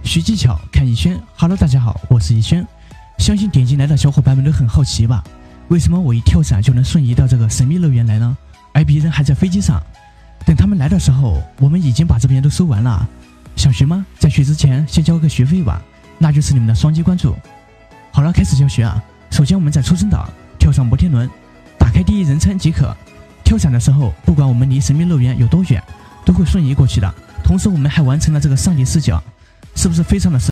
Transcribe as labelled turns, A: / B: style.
A: 学技巧看逸轩。Hello， 大家好，我是逸轩。相信点进来的小伙伴们都很好奇吧？为什么我一跳伞就能瞬移到这个神秘乐园来呢？而别人还在飞机上。等他们来的时候，我们已经把这边都收完了。想学吗？在学之前先交个学费吧，那就是你们的双击关注。好了，开始教学啊！首先我们在出生岛跳上摩天轮，打开第一人称即可。跳伞的时候，不管我们离神秘乐园有多远，都会瞬移过去的。同时我们还完成了这个上帝视角，是不是非常的